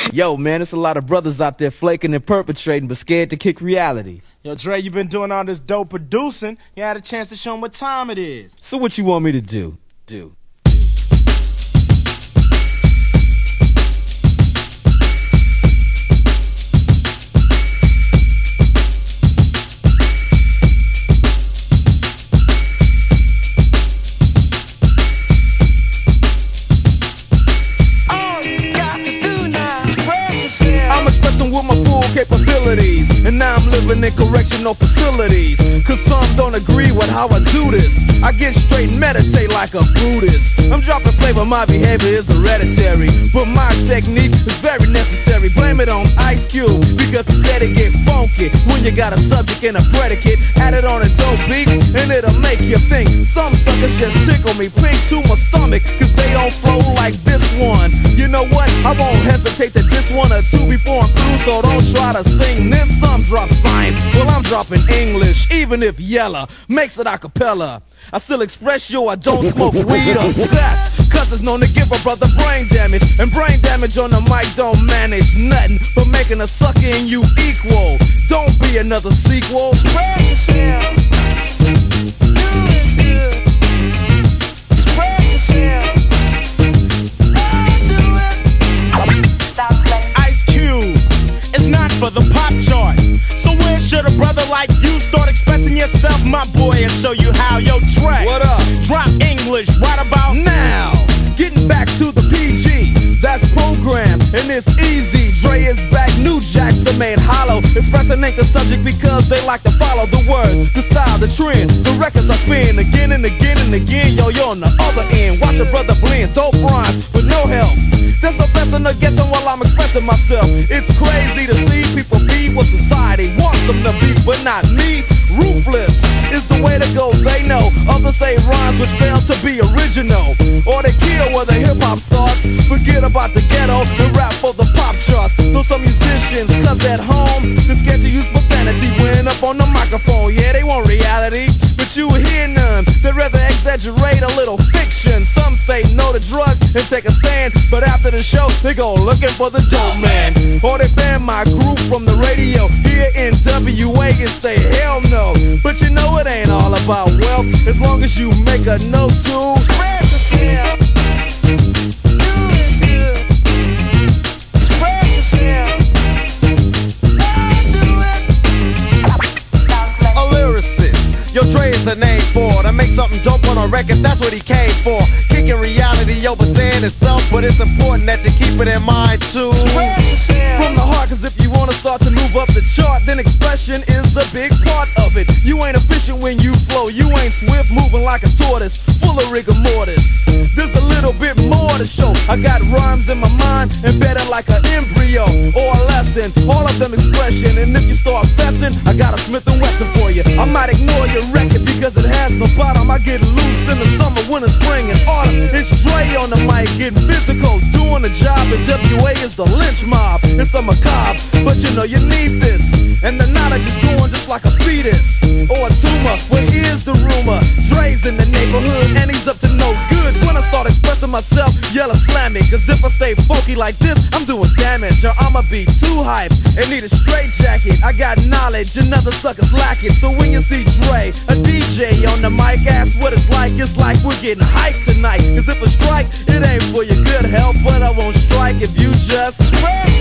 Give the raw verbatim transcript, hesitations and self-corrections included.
Yo, man, it's a lot of brothers out there flaking and perpetrating, but scared to kick reality. Yo, Dre, you been doing all this dope producing. You had a chance to show them what time it is. So what you want me to do? Do. With my full capabilities, and now I'm living in correctional facilities, cause some don't agree with how I do this. I get straight and meditate like a Buddhist. I'm dropping flavor, my behavior is hereditary, but my technique is very necessary. Blame it on Ice Cube, because he said it get funky when you got a subject and a predicate. Add it on a dope beat, and it'll make you think. Some suckers just tickle me pink to my stomach, cause they don't flow like this one. You know what? I won't hesitate to diss one or two before I'm through, so don't try to sing this. Some drop science, well I'm dropping English, even if Yella makes it a cappella. I still express yo, I don't smoke weed or sex, cause it's known to give a brother brain damage, and brain damage on the mic don't manage nothing but making a sucker in you equal. Don't be another sequel. Spread yourself. Do it good. Spread yourself. It's not for the pop chart. So where should a brother like you start expressing yourself, my boy, and show you how? Yo, Dre, what up? Drop English right about now. Getting back to the P G, that's programmed and it's easy. Dre is back, new jacks are made hollow. Expressing ain't the subject because they like to follow the words, the style, the trend, the records I spin again and again and again. Yo, you're on the other end. Watch a brother blend dope rhymes with no help. There's no fessing or guessing while I'm expressing myself. It's crazy to see people be what society wants them to be, but not me. Ruthless is the way to go, they know. Others say rhymes which fail to be original, or they kill where the hip-hop starts. Forget about the ghetto and rap for the pop charts. Though some musicians, cause at home they're scared to use profanity when up on the microphone. Yeah, they want reality, but you hear none. They'd rather exaggerate a little fiction. Some say no to drugs and take a stand, but after the show they go looking for the dope man, or they ban my group from the radio here in W A and say hell no. But you know it ain't all about wealth, as long as you make a note to spread yourself. Do it good. Spread yourself. Do it. A lyricist, yo, Dre is a name for to make something dope on a record, that's what he came for. Kicking reality over staying itself, but it's important that you keep it in mind too. From the heart, cause if you wanna start to move up the chart, then expression is a big part of it. You ain't efficient when you flow, you ain't swift, moving like a tortoise, full of rigor mortis. There's a little bit more to show. I got rhymes in my mind, embedded like an embryo or a lesson, all of them expression. And if you start fessing, I got a Smith and Wesson for you. I might ignore your record because it has no bottom. I get loose in the summer, winter, spring, and autumn. It's Dre on the mic, getting physical, doing the job. And W A is the lynch mob. It's a macabre, but you know you need this. And the knowledge is going just like a fetus or a tumor. Well, here's the rumor: Dre's in the neighborhood and he's up to no good. When I start expressing myself, yell or slam me, cause if I stay funky like this, I'm doing damage. Or I'ma be too hype and need a straight jacket. I got knowledge and other suckers lack it. So when you see Dre, a D J on the mic, ask what it's like. It's like we're getting hyped tonight. Cause if I strike, it ain't for your good health, but I won't strike if you just spread